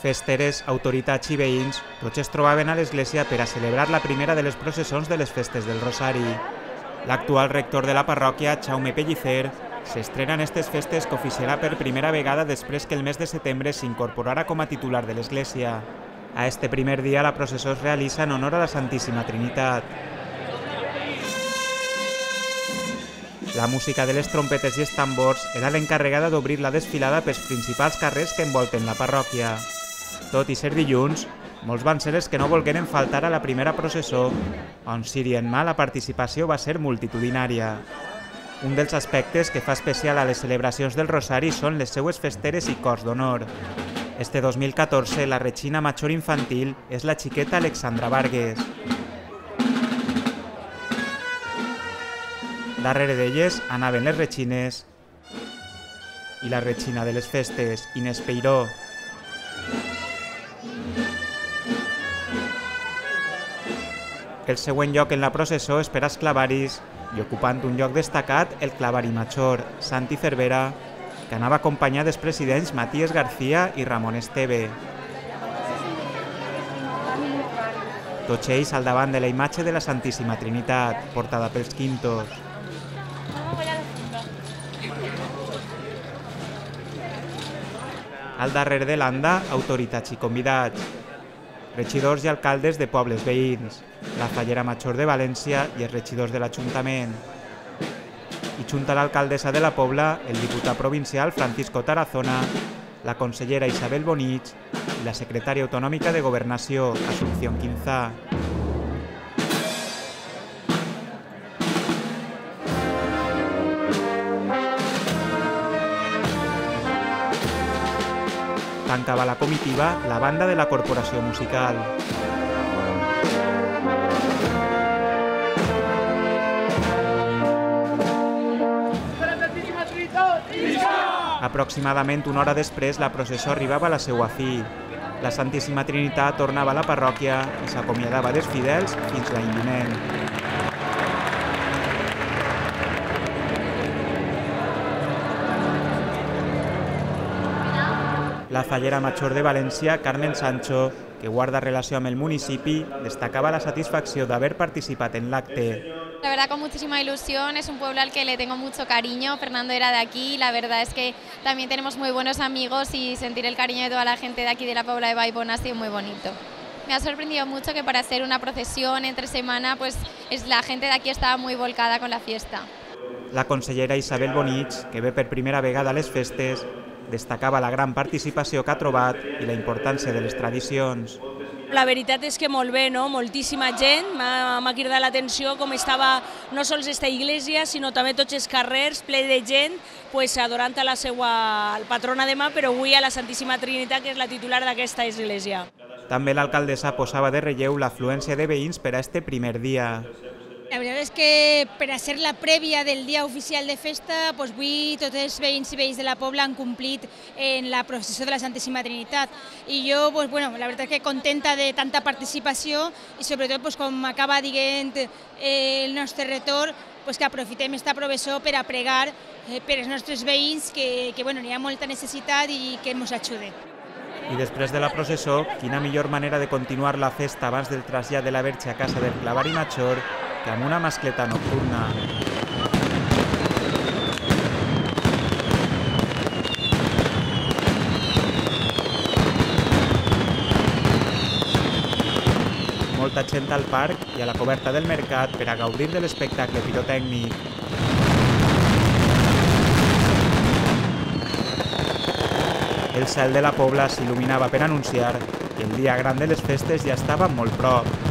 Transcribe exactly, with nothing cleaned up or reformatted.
Festeres, autoritats i veïns, tots es trobaven a l'església per a celebrar la primera de les processons de les festes del Rosari. L'actual rector de la parròquia, Jaume Pellicer, s'estrena en aquestes festes que oficiarà per primera vegada després que el mes de setembre s'incorporarà com a titular de l'església. A este primer dia la processó es realitza en honor a la Santíssima Trinitat. La música de les trompetes i els tambors era l'encarregada d'obrir la desfilada pels principals carrers que envolten la parròquia. Tot i ser dilluns, molts van ser els que no volgueren faltar a la primera processó, on si dient mà la participació va ser multitudinària. Un dels aspectes que fa especial a les celebracions del Rosari són les seues festeres i cors d'honor. Este dos mil catorze, la Regina Major infantil és la xiqueta Alexandra Vargas. Darrere d'elles anaven les regines i la regina de les festes, Inés Peiró. El següent lloc en la processó és per als clavaris i ocupant un lloc destacat el clavari major, Santi Cervera, que anava acompanyat dels presidents Matías García i Ramon Esteve. Tots ells al davant de la imatge de la Santíssima Trinitat, portada pels quintos. Al darrere de l'anda, autoritats i convidats, regidors i alcaldes de pobles veïns, la Fallera Major de València i els regidors de l'Ajuntament. I junt a l'alcaldessa de la Pobla, el diputat provincial Francisco Tarazona, la consellera Isabel Bonich i la secretària autonòmica de Governació, Asunción Quinzá. Tancava la comitiva la banda de la Corporació Musical. Aproximadament una hora després, la processó arribava a la seua fi. La Santíssima Trinitat tornava a la parròquia i s'acomiadava dels fidels fins l'any vinent. La Fallera Major de València, Carmen Sancho, que guarda relació amb el municipi, destacava la satisfacció d'haver participat en l'acte. La verdad, con muchísima ilusión, es un pueblo al que le tengo mucho cariño. Fernando era de aquí, la verdad es que también tenemos muy buenos amigos y sentir el cariño de toda la gente de aquí de la Pobla de Vallbona ha sido muy bonito. Me ha sorprendido mucho que para hacer una procesión entre semana, pues es, la gente de aquí estaba muy volcada con la fiesta. La consellera Isabel Bonich, que ve per primera vegada a les festes, destacava la gran participació que ha trobat i la importància de les tradicions. La veritat és que molt bé, no? Moltíssima gent, m'ha cridat l'atenció com estava no sols esta iglesia, sinó també tots els carrers ple de gent pues, adorant a la seva patrona demà, però avui a la Santíssima Trinitat, que és la titular d'aquesta església. També l'alcaldessa posava de relleu l'afluència de veïns per a este primer dia. La veritat és que per a ser la prèvia del dia oficial de festa, doncs avui tots els veïns i veïns de la Pobla han complit en la processó de la Santíssima Trinitat. I jo, doncs, bueno, la veritat és que contenta de tanta participació i sobretot, doncs, com acaba dient el nostre rector, doncs, que aprofitem esta processó per a pregar per als nostres veïns que, que bueno, hi ha molta necessitat i que ens ajuden. I després de la processó, quina millor manera de continuar la festa abans del trasllat de la Verge a casa del Clavari Major que amb una mascleta nocturna. Molta gent al parc i a la coberta del mercat per a gaudir de l'espectacle pirotècnic. El cel de la Pobla s'il·luminava per anunciar que el dia gran de les festes ja estava molt prop.